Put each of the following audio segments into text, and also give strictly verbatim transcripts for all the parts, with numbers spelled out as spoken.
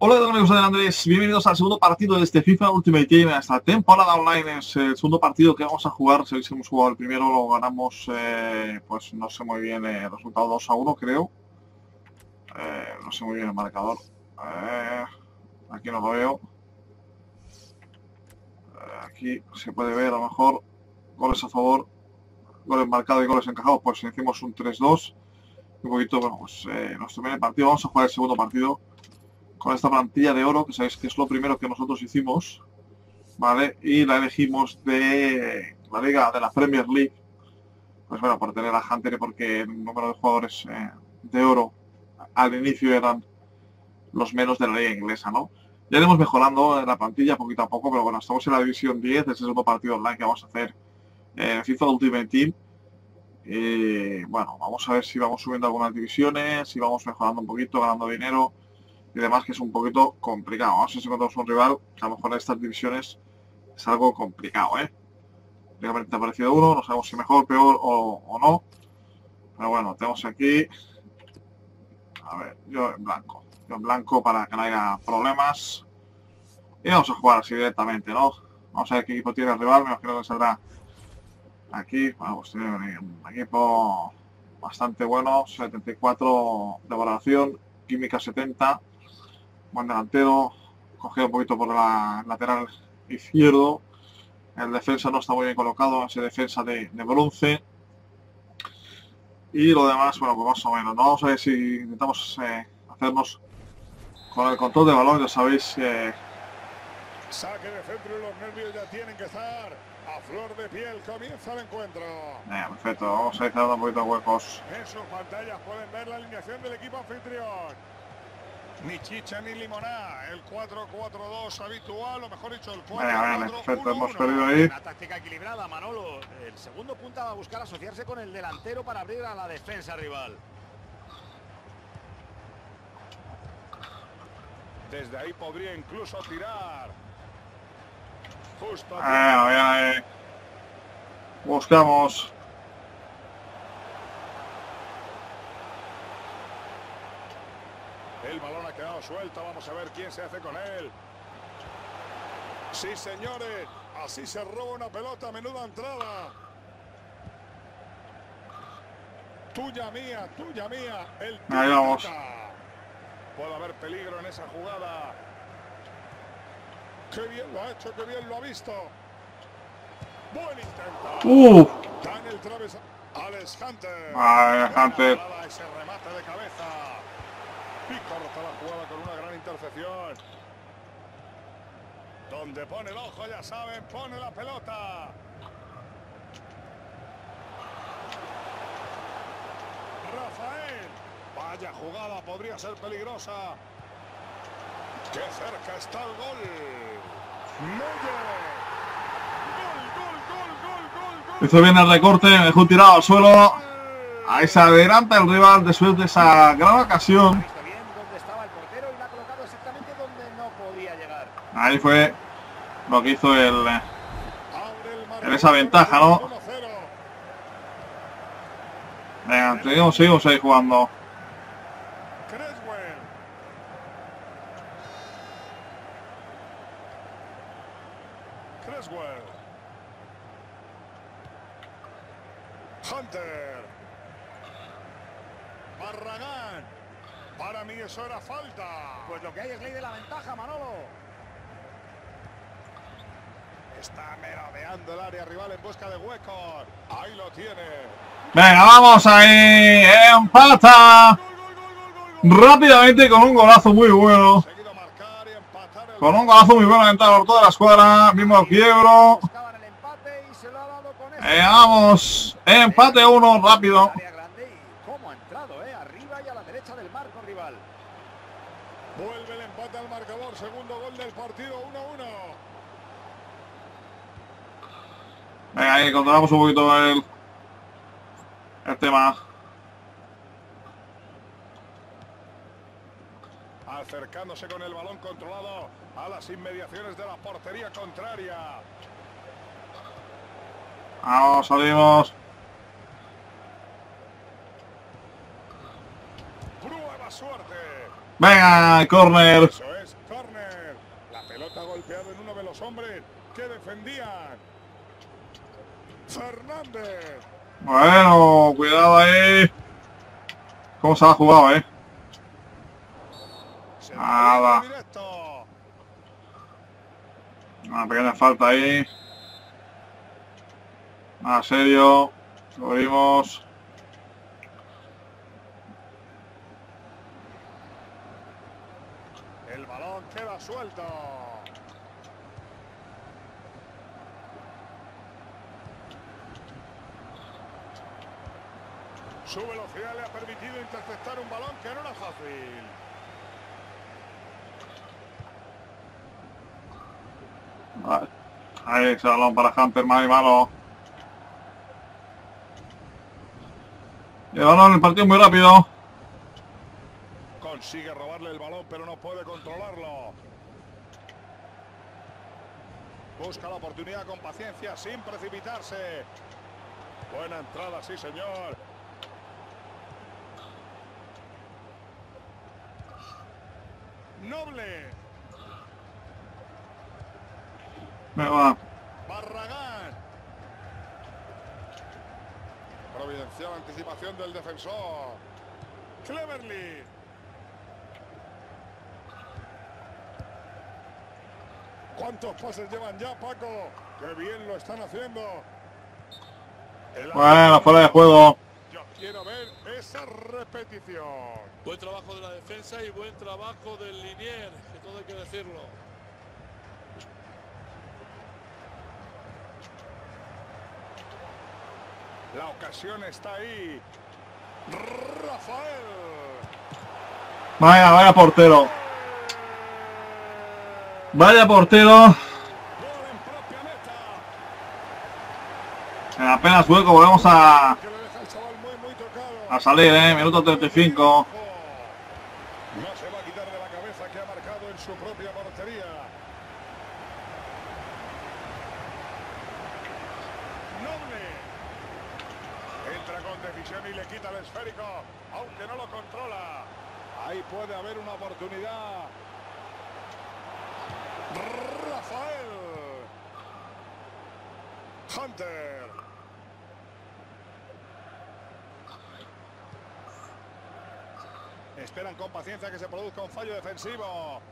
Hola amigos de Andrés, bienvenidos al segundo partido de este FIFA Ultimate Team. Esta temporada online es el segundo partido que vamos a jugar. Si hemos jugado el primero, lo ganamos, eh, pues no sé muy bien el resultado, dos a uno creo. Eh, no sé muy bien el marcador. Eh, aquí no lo veo. Eh, aquí se puede ver a lo mejor goles a favor, goles marcados y goles encajados. Pues hicimos un tres dos. Un poquito, bueno, pues eh, nos termina el partido. Vamos a jugar el segundo partido con esta plantilla de oro, que sabéis que es lo primero que nosotros hicimos, ¿vale? Y la elegimos de la liga de la Premier League, pues bueno, por tener a Hunter y porque el número de jugadores eh, de oro al inicio eran los menos de la liga inglesa, ¿no? Ya iremos mejorando en la plantilla poquito a poco, pero bueno, estamos en la división diez, ese es el segundo partido online que vamos a hacer en el FIFA Ultimate Team. Y bueno, vamos a ver si vamos subiendo algunas divisiones, si vamos mejorando un poquito, ganando dinero y demás, que es un poquito complicado. Vamos a ver si encontramos un rival que a lo mejor en estas divisiones es algo complicado, ¿eh? Realmente ha aparecido uno, no sabemos si mejor, peor o, o no. Pero bueno, tenemos aquí... A ver, yo en blanco. Yo en blanco para que no haya problemas. Y vamos a jugar así directamente, ¿no? Vamos a ver qué equipo tiene el rival, me imagino que saldrá aquí. Bueno, pues tiene un equipo bastante bueno, setenta y cuatro de valoración, química setenta. Buen delantero, cogido un poquito por la lateral izquierdo. El defensa no está muy bien colocado, ese defensa de, de bronce. Y lo demás, bueno, pues más o menos. ¿No? Vamos a ver si intentamos eh, hacernos con el control de balón. Ya sabéis que... Eh... Saque de centro y los nervios ya tienen que estar a flor de piel. Comienza el encuentro. Eh, perfecto, vamos a ir cerrando un poquito huecos. En sus pantallas pueden ver la alineación del equipo anfitrión. Ni chicha ni limoná, el cuatro cuatro dos habitual, o mejor dicho, el cuatro cuatro uno. Perfecto, hemos perdido ahí. Una táctica equilibrada, Manolo. El segundo punta va a buscar asociarse con el delantero para abrir a la defensa rival. Desde ahí podría incluso tirar. Justo. Ah, ya, eh. Buscamos. El balón ha quedado suelto, vamos a ver quién se hace con él. Sí, señores, así se roba una pelota, menuda entrada. Tuya mía, tuya mía. El Ahí vamos. Puede haber peligro en esa jugada. Qué bien lo ha hecho, qué bien lo ha visto. Buen intento. Uh. Dan el traves Alex Hunter. Ay, Hunter. Ese remate de cabeza. Y corta la jugada con una gran intercepción. Donde pone el ojo, ya saben, pone la pelota. Rafael. Vaya jugada, podría ser peligrosa. Qué cerca está el gol. Neuer. Gol, gol, gol, gol, gol, gol. Hizo bien el recorte, me dejó tirado al suelo. Ahí se adelanta el rival después de esa gran ocasión. Ahí fue lo que hizo el en esa ventaja, ¿no? Venga, seguimos, seguimos ahí jugando. Creswell. Creswell. Hunter. Barragán. Para mí eso era falta. Pues lo que hay es ley de la ventaja, Manolo. Está merodeando el área rival en busca de huecos. Ahí lo tiene. Venga, vamos ahí. Empata. Rápidamente con un golazo muy bueno. Con un golazo muy bueno entrado por toda la escuadra. Mismo quiebro. Eh, vamos. Empate uno rápido. Vuelve el empate al marcador. Segundo gol del partido. uno a uno. Venga, ahí controlamos un poquito el, el tema. Acercándose con el balón controlado a las inmediaciones de la portería contraria. Vamos, salimos. Prueba suerte. Venga, córner. Eso es. hombres que defendían. Fernández. Bueno, cuidado ahí. ¿Cómo se ha jugado, eh? Nada. Una pequeña falta ahí. Nada serio. Subimos. El balón queda suelto. Su velocidad le ha permitido interceptar un balón que no era fácil. Vale. Ahí ese balón para Hunter, mal y malo. Y el balón, el partido muy rápido. Consigue robarle el balón, pero no puede controlarlo. Busca la oportunidad con paciencia, sin precipitarse. Buena entrada, sí, señor. Noble. Me va. Barragán. Providencial anticipación del defensor. Cleverly. ¿Cuántos pases llevan ya, Paco? ¡Qué bien lo están haciendo! El Bueno, fuera de juego. Yo quiero ver esa repetición. Buen trabajo de la defensa y buen trabajo del linier, que todo hay que decirlo. La ocasión está ahí. Rafael. Vaya, vaya portero. Vaya portero. En apenas hueco volvemos a, a salir, eh. Minuto treinta y cinco. No se va a quitar de la cabeza que ha marcado en su propia portería. Noble. Entra con decisión y le quita el esférico, aunque no lo controla. Ahí puede haber una oportunidad. Rafael. Hunter. Esperan con paciencia que se produzca un fallo defensivo.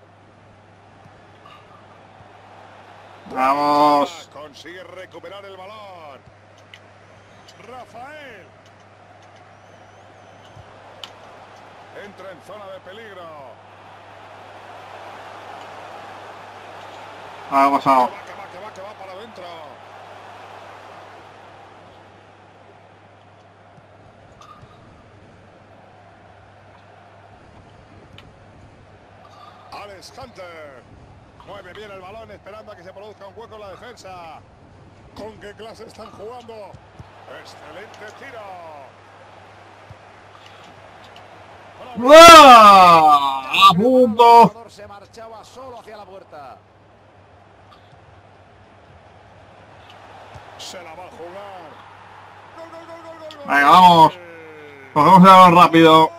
Vamos. Consigue recuperar el balón. Rafael. Entra en zona de peligro. Ha pasado. Que va, que va, que va, que va para adentro. Alex Hunter. Mueve bien el balón esperando a que se produzca un hueco en la defensa. ¿Con qué clase están jugando? Excelente tiro. ¡Uah! A punto. Se marchaba solo hacia la puerta. Se la va a jugar. Gol, gol, gol, gol, gol, gol. Venga, vamos. Cogemos el balón rápido.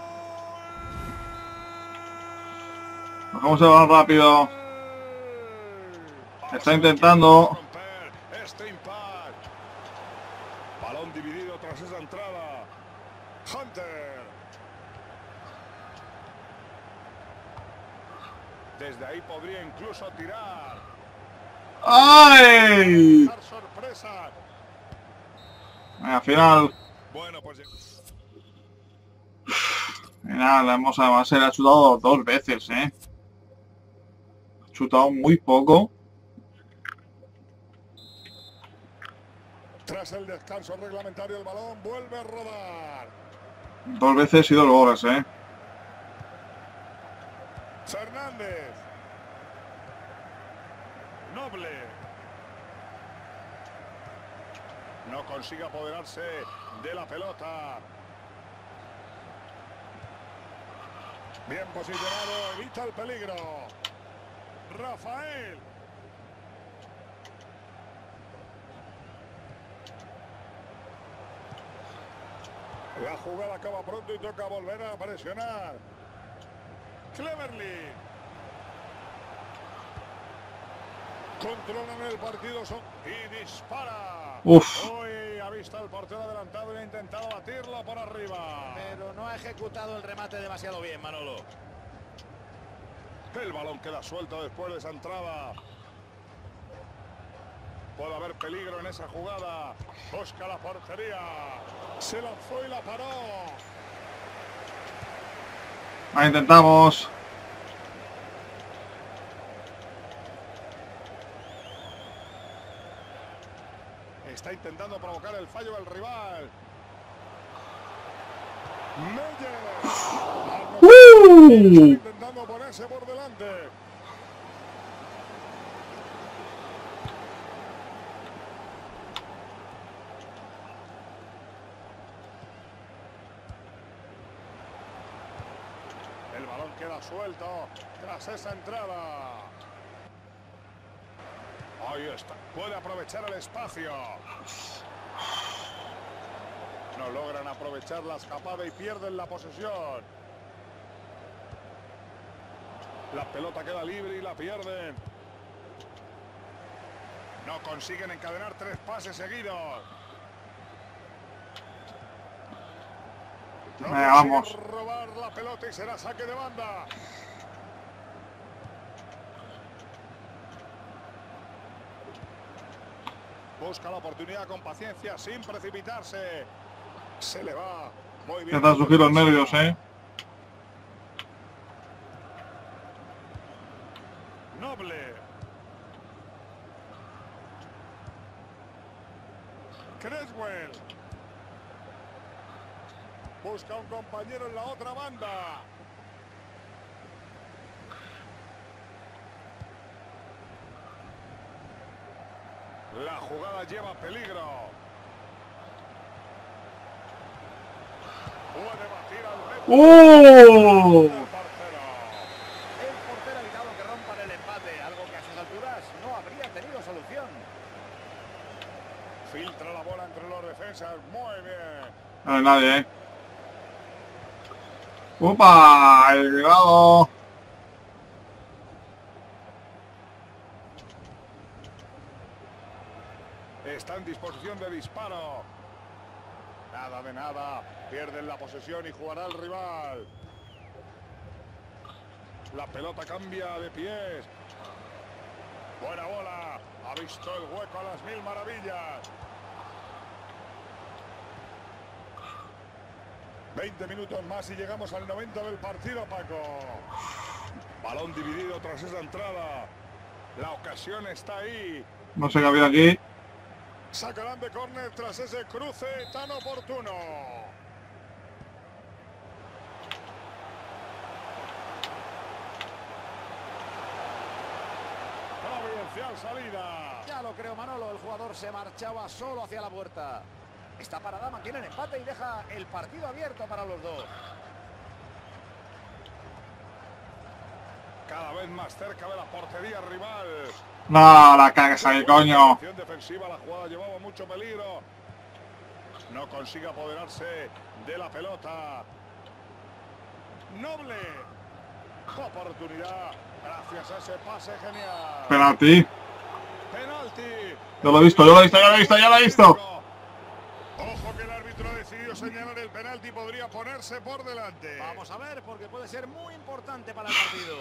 Cogemos el balón rápido. Está intentando. Este impact. Balón dividido tras esa entrada. Hunter. Desde ahí podría incluso tirar. ¡Ay! Dar sorpresa. Al final. Bueno, pues Final, hemos además se le ha chutado dos veces, eh. Ha chutado muy poco. tras el descanso reglamentario el balón vuelve a rodar. Dos veces y dos goles, eh. Fernández. Noble. No consigue apoderarse de la pelota. Bien posicionado, evita el peligro. Rafael. La jugada acaba pronto y toca volver a presionar. Cleverly. Controlan el partido son... y dispara. Uf. Hoy ha visto al portero adelantado y ha intentado batirlo por arriba. Pero no ha ejecutado el remate demasiado bien, Manolo. El balón queda suelto después de esa entrada. Puede haber peligro en esa jugada. Busca la portería. Se lanzó y la paró. Ahí intentamos. Está intentando provocar el fallo del rival. Meyer. ¡Uh! Intentando ponerse por delante. El balón queda suelto tras esa entrada. Ahí está. Puede aprovechar el espacio. No logran aprovechar la escapada y pierden la posesión. La pelota queda libre y la pierden. No consiguen encadenar tres pases seguidos. No Venga, vamos. robar la pelota y será saque de banda. Busca la oportunidad con paciencia, sin precipitarse. Se le va. Muy bien. Empiezan a surgir los nervios, ¿eh? Noble. Creswell. Busca un compañero en la otra banda. La jugada lleva peligro. Puede batir al reto. ¡Uh! El portero ha evitado que rompan el empate, algo que a sus alturas no habría tenido solución. Filtra la bola entre los defensas. Muy bien. No hay nadie, ¿eh? ¡Opa! ¡El llegado! Está en disposición de disparo. Nada de nada. Pierden la posesión y jugará el rival. La pelota cambia de pies. Buena bola. Ha visto el hueco a las mil maravillas. veinte minutos más y llegamos al noventa del partido, Paco. Balón dividido tras esa entrada. La ocasión está ahí. No sé qué había aquí. Sacarán de córner tras ese cruce tan oportuno. Providencial salida. Ya lo creo, Manolo, el jugador se marchaba solo hacia la puerta. Esta parada mantiene el empate y deja el partido abierto para los dos. Cada vez más cerca de la portería rival. No, la cagas ahí, coño. Defensiva, la jugada llevaba mucho peligro. No consigue apoderarse de la pelota. Noble. Oportunidad. Gracias a ese pase genial. Penalti. Penalti. Yo lo he visto, yo lo he visto, ya lo he visto, ya lo he visto. Ojo que el árbitro ha decidido señalar el penalti y podría ponerse por delante. Vamos a ver, porque puede ser muy importante para el partido.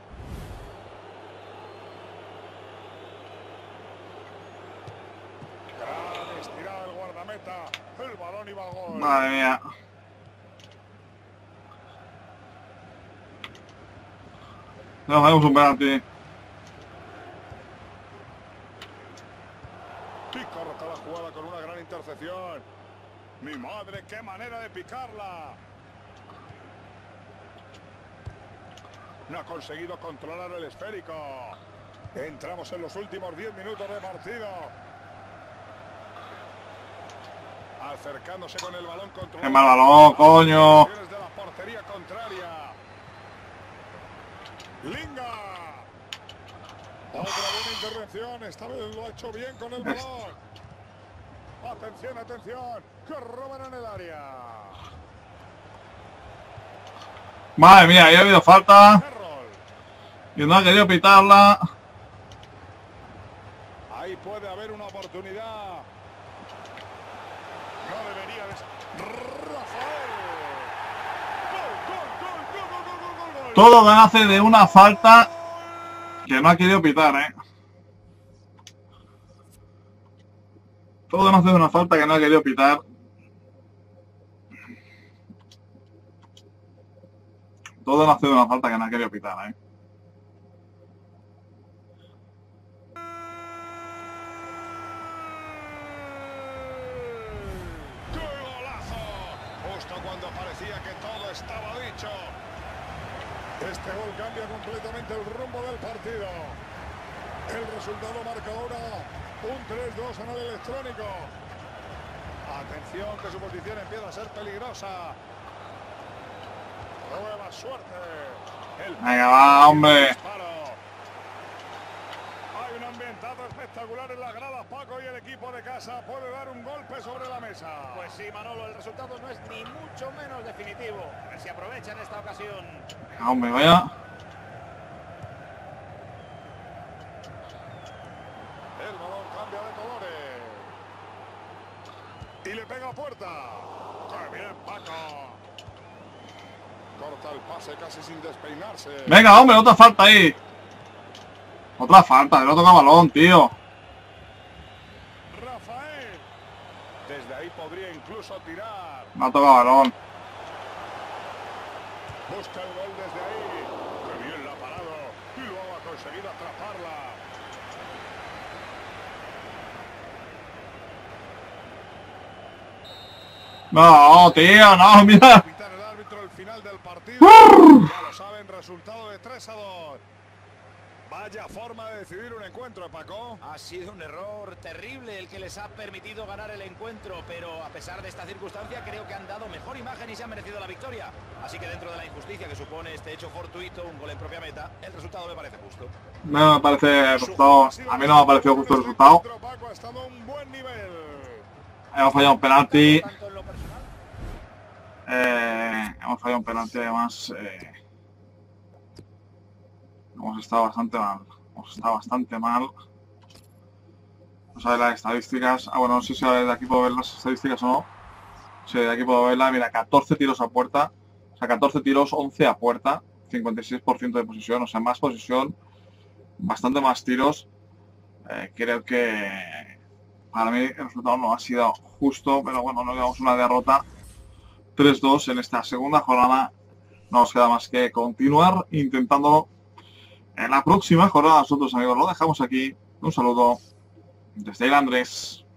Gran estirada del guardameta. El balón iba al gol. Madre mía. No, hacemos un penalti. Pico rota la jugada con una gran intercepción. Mi madre, qué manera de picarla. No ha conseguido controlar el esférico. Entramos en los últimos diez minutos de partido. Acercándose con el balón controlado. ¡Qué mal balón, coño! De la portería contraria. Linga. Otra buena intervención. Esta vez lo ha hecho bien con el balón. Atención, atención. Que roban en el área. Madre mía, ahí ha habido falta. Errol. Y no ha querido pitarla. puede haber una oportunidad. No debería de... Rafael. Gol, gol, gol, gol, gol, gol, gol, gol. Todo nace de una falta que no ha querido pitar, ¿eh? Todo nace de una falta que no ha querido pitar. Todo nace de una falta que no ha querido pitar, ¿eh? Cuando parecía que todo estaba dicho. Este gol cambia completamente el rumbo del partido. El resultado marca ahora un tres dos en el electrónico. Atención, que su posición empieza a ser peligrosa. Nueva suerte. El... Venga, va, hombre. Hay un ambientado espectacular en las gradas, Paco, y el equipo de casa puede dar un golpe sobre la mesa. Pues sí, Manolo, el resultado no es ni mucho menos definitivo. A ver si aprovecha en esta ocasión. Venga, hombre, vaya. El balón cambia de colores. Y le pega a puerta. ¡Qué bien, Paco! Corta el pase casi sin despeinarse. Venga, hombre, otra falta ahí. Otra falta, no toca balón, tío. Rafael. Desde ahí podría incluso tirar. No toca balón. Busca el gol desde ahí. Qué bien la ha parado. Y luego ha conseguido atraparla. No, tío, no, mira. Pitar el árbitro el final del partido. Ya lo saben, resultado de tres a dos. Vaya forma de decidir un encuentro, Paco. Ha sido un error terrible el que les ha permitido ganar el encuentro, pero a pesar de esta circunstancia creo que han dado mejor imagen y se han merecido la victoria. Así que dentro de la injusticia que supone este hecho fortuito, un gol en propia meta, el resultado me parece justo. No me parece el resultado. A mí no me ha parecido justo el resultado. Paco ha estado a un buen nivel. Hemos fallado un penalti. Tanto en lo personal. Eh, hemos fallado un penalti, además. Eh, hemos estado bastante mal. Hemos estado bastante mal. Vamos a ver las estadísticas. Ah, bueno, no sé si de aquí puedo ver las estadísticas o no. Sí, de aquí puedo verla. Mira, catorce tiros a puerta. O sea, catorce tiros, once a puerta. cincuenta y seis por ciento de posesión. O sea, más posesión. Bastante más tiros. Eh, creo que para mí el resultado no ha sido justo. Pero bueno, no llevamos una derrota. tres dos en esta segunda jornada. No nos queda más que continuar intentándolo. En la próxima jornada nosotros, amigos, lo dejamos aquí. Un saludo desde el Andrés.